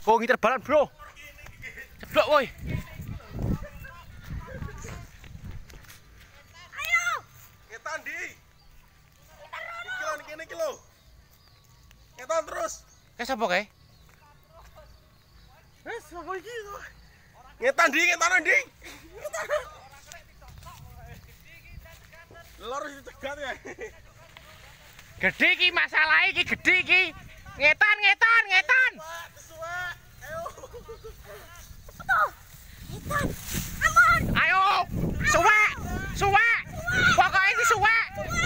Oh, ngiter balan, bro. Ceblok, woi. Ayo. Ngetan di. Iki lho. Ngetan terus. Kayak sapa kae? Wes, sapa iki? Ngetan di. Lor iki cegat ya. Gede iki masalah iki, gede iki. Ngetan. Ayo. Ngetan. Aman. Ayo, suwek. Pokoknya ini suwek.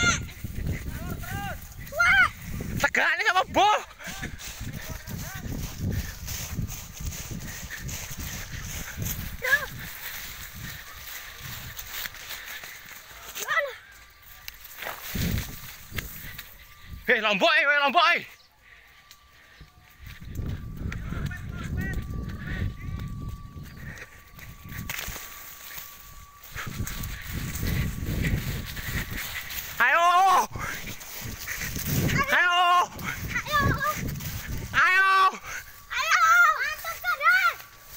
Tegane sama boh. Lombok. Ayo. Mantap kan?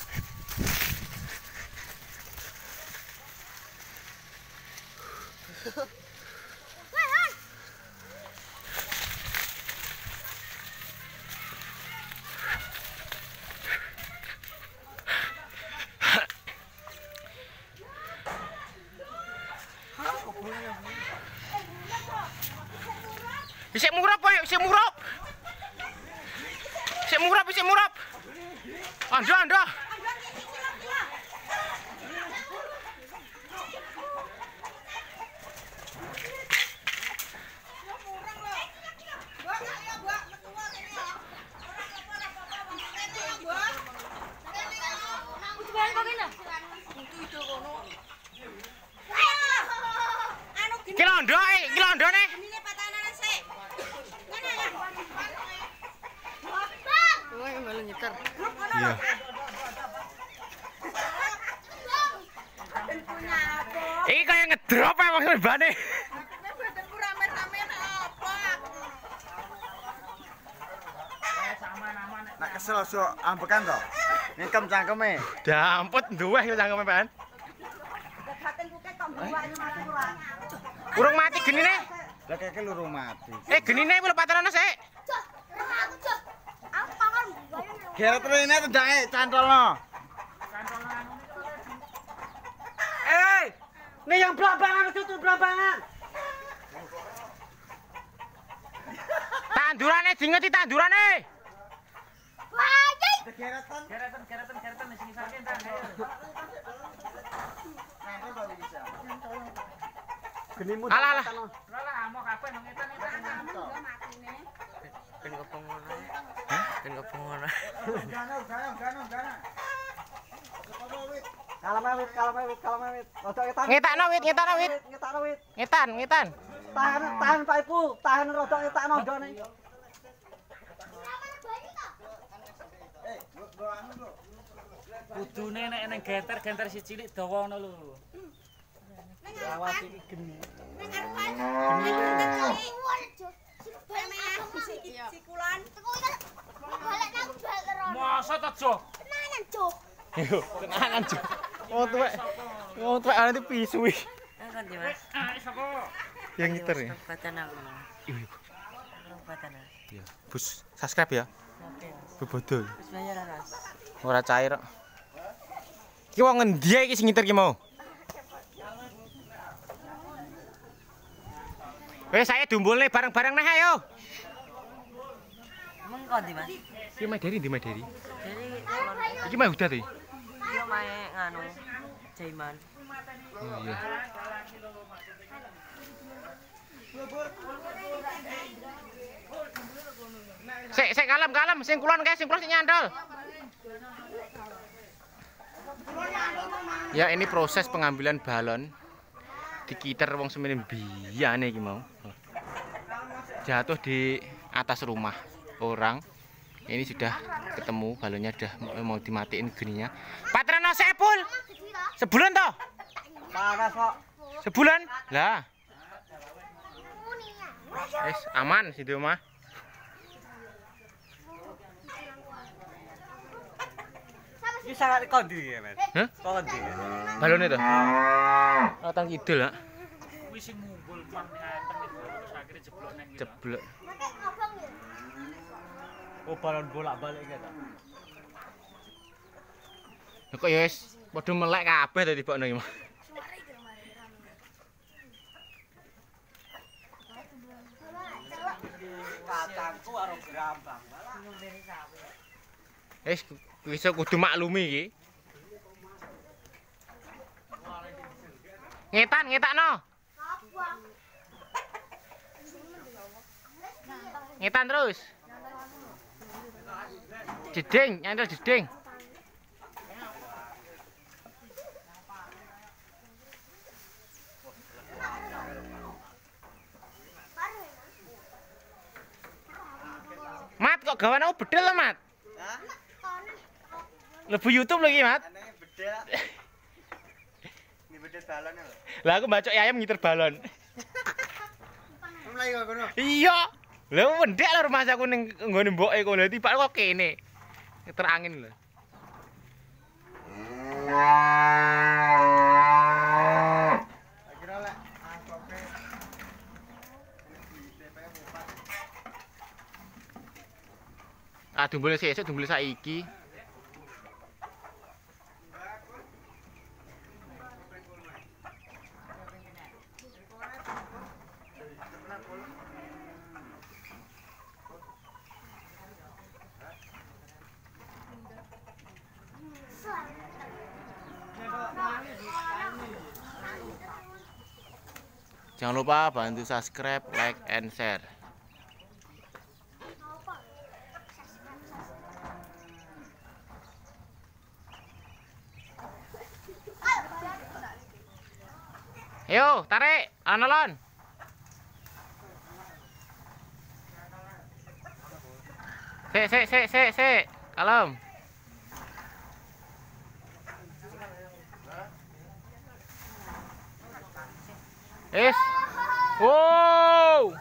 Bisa murap, woy, bisa murap. Anda. Kilondo nih. Iya. Ini kayak ngedrop ya maksudnya bane. Nak kesel so ambekan to. Ngkem cangkeme. Dampet duweh yo cangkeme, Pan. Urung mati genine. Lah keke lurung mati. Genine kuwi lho paterana sik. Geret rene tendake cantolno. Nih yang belambangan itu belambangan. Tandurane dingeti tandurane. Geretan di sini sakit ta. Genimu. Alah. Lah mau kabeh nang ngetan. Ben kepengono. Gano. Kalamawit. Ngetakno wit. Ngetan. Tahan Pak Ibu, tahan rodok ngetakno ndone. Kudune nek ning genter si cilik dawa ngono lho. Awas iki geni. Masa ta, Jo? Tenanan, Jo. Wong tuwek ana pisu iki. Kan di Mas. Sapa? Yang ngiter ya. Tempatan aku. Tempatan. Iya. Bus, subscribe ya. Oke. Bebodol. Wis bayar Mas. Ora cair kok. Ki wong ngendi iki sing ngiter ki mau? Wes saya dumbulne bareng-bareng nah ayo. Emang kok di Mas? Ki Maderi ndi Maderi? Jadi Iki mah udah tuh. dia main nganu Jaiman. Oh iya. Sik kalem, sing kulon kae, sing nyantol. Ya ini proses pengambilan balon. Dikiter wong semene biyane iki mau. Jatuh di atas rumah orang. Ini sudah ketemu balonnya, sudah mau dimatiin geninya. Patrano sepul. Sebulan toh? Panas kok. Sebulan? Lah. Wis aman situ mah. Iki sangat kondi ya, Mas. Hah? Kondi. Balon itu? Rotang kidul, Nak. Kuwi sing ngumpul pan nganteng itu terus akhirnya jeblok nang ngene. Jeblok. Oh, balon bolak-balik gitu. Ya kok ya wis padha melek kabeh to tibokno iki, Mas. Kacangku karo grambang. Wis wis kudu maklumi iki. Ngetan-ngetakno. Ngetan terus. Jeding, nyantel jeding. Mat kok gawan aku bedel lah, Mat. Hah? Lebu YouTube lagi, Mat. Aneh bedel. Ini bedel balon lho. Lah aku mbacok ayam ngiter balon. Mulai kok ngono. Iya. Lah wendek lah rumah aku ning nggone mboke kok lha tiba kok kene. Terangin lho. Akhirnya lek angkoke Ah dumbule sesuk dumbule saiki. Jangan lupa bantu subscribe, like, and share. Ayo, tarik, analon. Sik. Kalem. Is. Wow.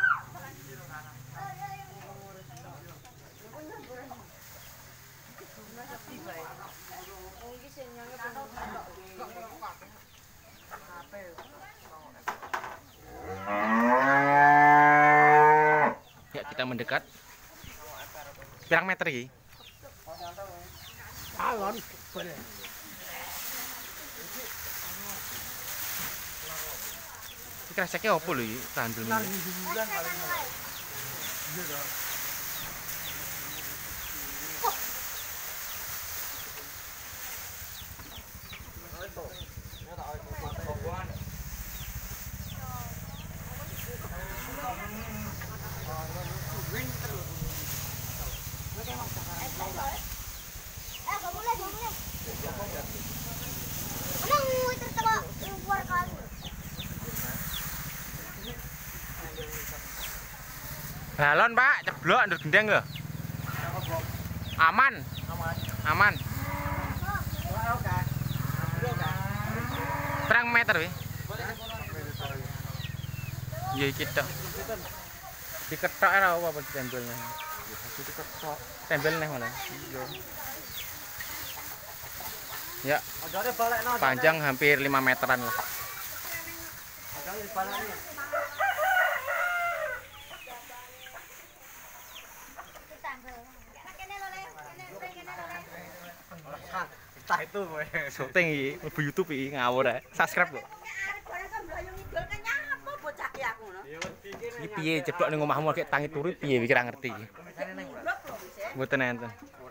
Ya, kita mendekat. Berapa meter ini? balon. Iki kreseknya opo lho iki? Tandel. Bulan paling. Iya dong. Balon, Pak, ceblok ndur gendeng lho. Aman. Aman. Terang meter wi. Ya iki tok. Diketok ora apa ditembelnya. Diketok. Tembel neh malah. Ya, panjang hampir 5 meteran lah. Entah itu kowe. Syuting iki, mlebu YouTube iki ngawur ae. Subscribe kok. Iki piye ceplok ning omahmu kek tangi turu piye iki ora ngerti iki. Mboten enten.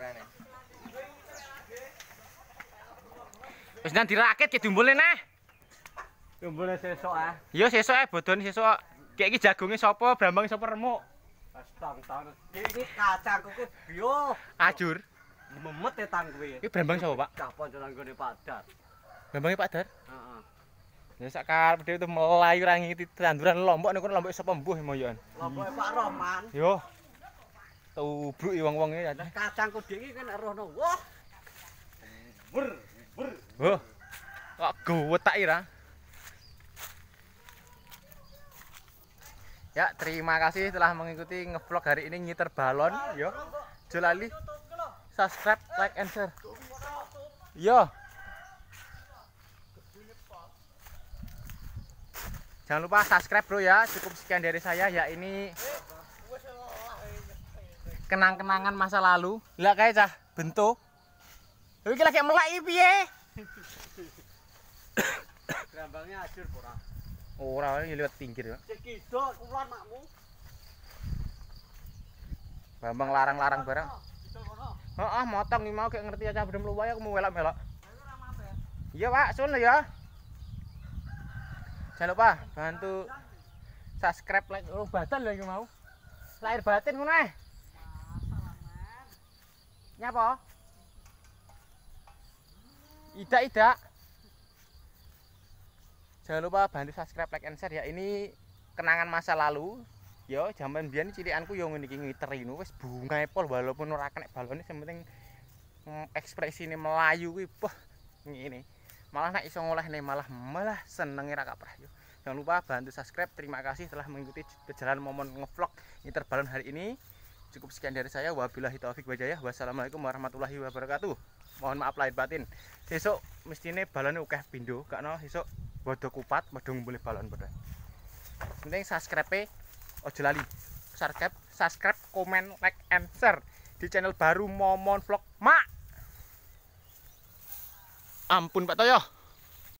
Wis nang dirakit ke dumbule neh. Tumbule sesuk ah. Iya sesuk ae bodon sesuk. Kayak iki jagonge sapa, brambang sapa remuk. Astagfirullah. Iki kacangku ku bio. Ajur. Memet ya tang kuwi. Iki brambang sapa, Pak? Cah ponco nang gone Padar. Brambange Pak Dar. Heeh. Ya sak karep dhewe itu melayu ra ngiti tanduran lombok niku lombok sapa mbuh moyoan. Lompoke Pak Roman. Yo. Tubruk wong-wong iki. Kacangku dhewe kan rono. Wah. Wah. Kok guwetak ira? Ya, terima kasih telah mengikuti ngevlog hari ini ngiter balon, yo. Aja lali subscribe, like, and share. Iya. Jangan lupa subscribe bro ya. Cukup sekian dari saya ya, ini kenang-kenangan masa lalu. Lah kayak cah bentuk. Iki lagi melaki piye? Grambangnya hancur ora. Ora ini lewat pinggir ya. Sik kidul kulon makmu. Bambang larang-larang barang. Kidul kono. Heeh, motong iki mau kayak ngerti aja bedem luwih aku mau welak-welak. Iya, Pak, sun ya. Jangan lupa bantu subscribe, like, badan lagi mau. Lahir batin ngono ae. Nyapa? Ida. Jangan lupa bantu subscribe, like, and share ya. Ini kenangan masa lalu. Yo, jaman biyen cilikanku yo ngene iki ngiteri ngono wis bunga pol walaupun ora kena balone sing penting ekspresine melayu kuwi wah ngene. Malah nek iso ngolehne malah senenge ra kaprah yo. Jangan lupa bantu subscribe. Terima kasih telah mengikuti perjalanan momen ngevlog ngiter balon hari ini. Cukup sekian dari saya. Wabillahi taufik walhidayah. Wassalamualaikum warahmatullahi wabarakatuh. Mohon maaf lahir batin. Sesuk mestine balone akeh pindho, kakno sesuk bodo kupat, bodo ngumpuli balon padha. Penting subscribe ojo lali. Subscribe, komen, like, and share di channel baru Momon Vlog Mak. Ampun Pak Toyo.